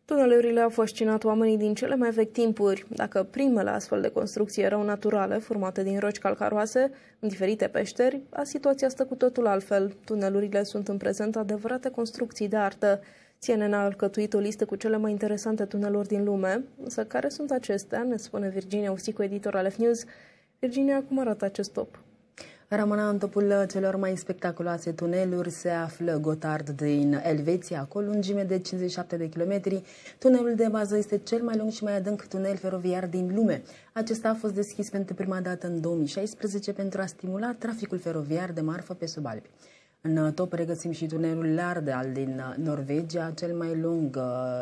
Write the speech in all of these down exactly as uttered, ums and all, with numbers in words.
Tunelurile au fascinat oamenii din cele mai vechi timpuri. Dacă primele astfel de construcții erau naturale, formate din roci calcaroase, în diferite peșteri, a situația stă cu totul altfel. Tunelurile sunt în prezent adevărate construcții de artă. C N N a alcătuit o listă cu cele mai interesante tuneluri din lume, însă care sunt acestea, ne spune Virginia Usicu, editor al F News. Virginia, cum arată acest top? Ramona, în topul celor mai spectaculoase tuneluri se află Gotthard din Elveția, cu o lungime de cincizeci și șapte de kilometri. Tunelul de bază este cel mai lung și mai adânc tunel feroviar din lume. Acesta a fost deschis pentru prima dată în două mii șaisprezece pentru a stimula traficul feroviar de marfă pe subalpi. În top regăsim și tunelul Lærdal din Norvegia, cel mai lung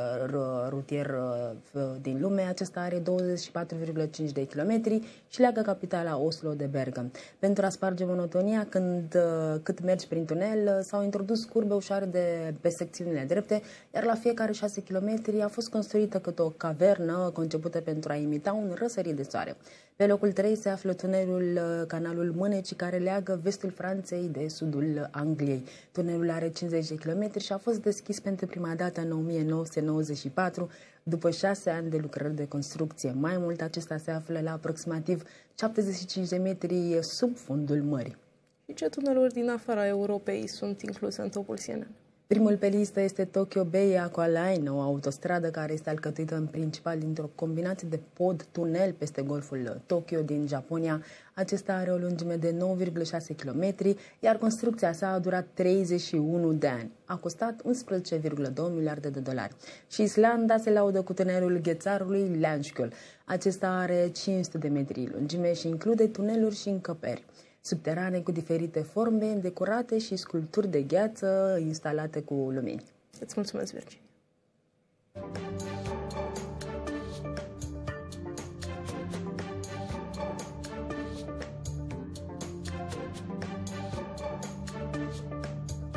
rutier din lume. Acesta are douăzeci și patru virgulă cinci de kilometri și leagă capitala Oslo de Bergen. Pentru a sparge monotonia când, cât mergi prin tunel, s-au introdus curbe ușoare de pe secțiunile drepte, iar la fiecare șase kilometri a fost construită câte o cavernă concepută pentru a imita un răsărit de soare. Pe locul trei se află tunelul Canalul Mânecii, care leagă vestul Franței de sudul Angliei. Tunelul are cincizeci de kilometri și a fost deschis pentru prima dată în o mie nouă sute nouăzeci și patru, după șase ani de lucrări de construcție. Mai mult, acesta se află la aproximativ șaptezeci și cinci de metri sub fundul mării. Și ce tuneluri din afara Europei sunt incluse în topul C N N? Primul pe listă este Tokyo Bay Aqualine, o autostradă care este alcătuită în principal dintr-o combinație de pod-tunel peste golful Tokyo din Japonia. Acesta are o lungime de nouă virgulă șase kilometri, iar construcția sa a durat treizeci și unu de ani. A costat unsprezece virgulă doi miliarde de dolari. Și Islanda se laudă cu tunelul ghețarului Landskull. Acesta are cinci sute de metri lungime și include tuneluri și încăperi subterane cu diferite forme, decorate și sculpturi de gheață instalate cu lumini. Îți mulțumesc, Virginia.